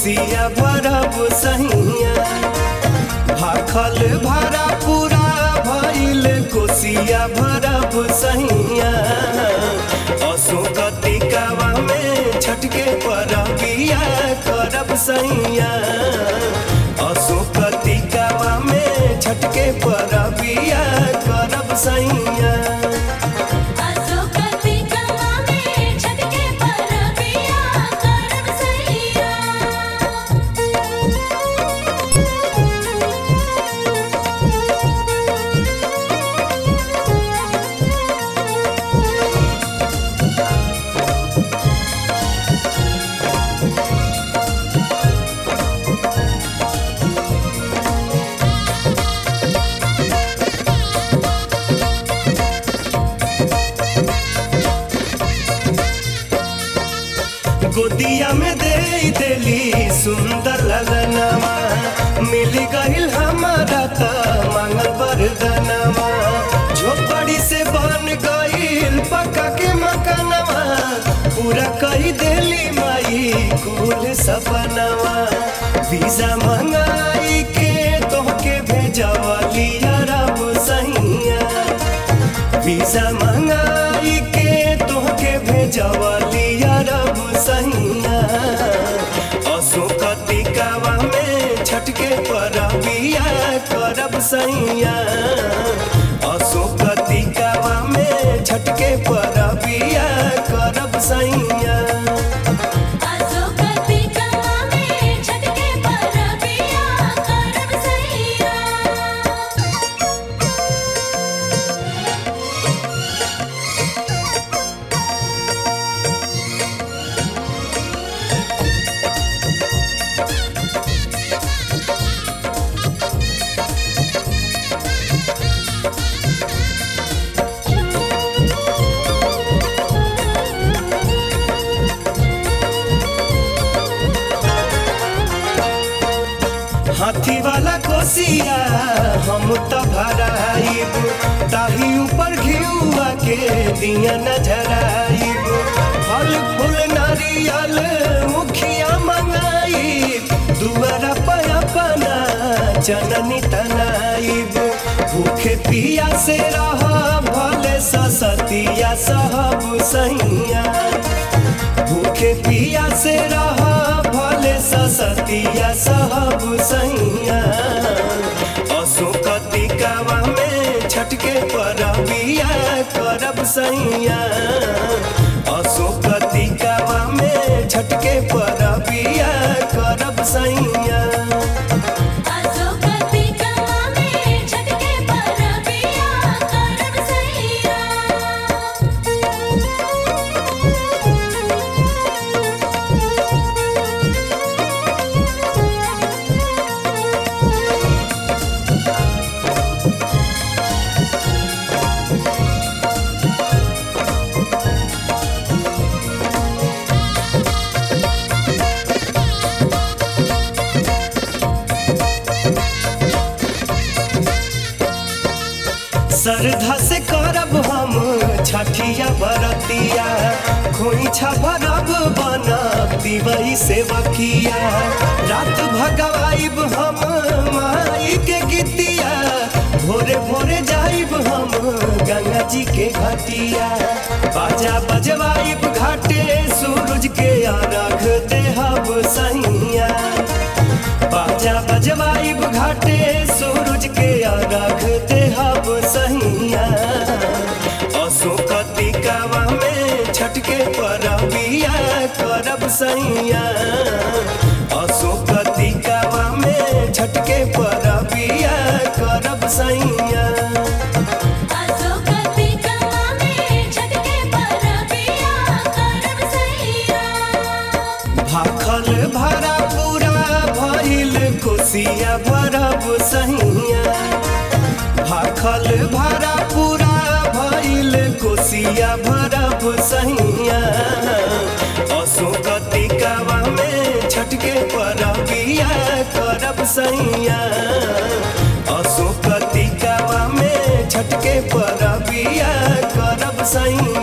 कोसिया भरब सहिया। भाखल भारा पूरा भइल कोसिया भरब सहिया। असो कतिकावा में छटके परबिया करब सहिया। असो कतिकावा में छटके परबिया करब सहिया। गोदिया में दे देली सुंदर ललनामा। मिल गइल हमारा त मांगल वरदानमा। झोपड़ी से बन गइल पक्का के मकानवा। पूरा कही देली माई कुल सपनवा। वीजा मंगाई के तोहके भेजवली अरब सहिया। वीजा मंगाई के तोहके भेजवली अरब सहिया। असो कतिकावा में छटके परबिया करब सहिया। असो कतिकावा में छटके परबिया करब सहिया। हाथी वाला कोसिया हम तो भराइब। ताही ऊपर घिउआ के दिया नजराइब। फल फूल नारियल मुखिया मंगाइब। दुआरा पर अपना जननी तनाइब। भूखे पिया से रह भले ससतिया सहब सहिया। भूखे पिया से रह भले ससतिया सहब सहिया। असो कतिकावा में छटके परबिया करब सहिया। असो कतिकावा में छटके परबिया करब सहिया। श्रद्धा से करब हम छठिया बरतिया। खोइछा भरब बनब दिवई सेवकिया। रात भगवाइब हम माई के गीतिया। भोरे भोरे जाइब हम गंगा जी के घाटिया। बाजा बजवाइब घाटे सूरज के अर्घ देहब सहिया। बाजा बजवाइब घाटे सूरज के अर्घ देहब सहिया। असो कतिकावा में छटके परबिया करब सहिया। असो कतिकावा में छटके परबिया करब सहिया। भाखल भारा पूरा भइल कोसिया भरब सहिया। भाखल भारा पूरा भइल कोसिया भरब सहिया। असो कतिकावा में छटके परबिया करब सहिया। असो कतिकावा में छटके परबिया करब सहिया।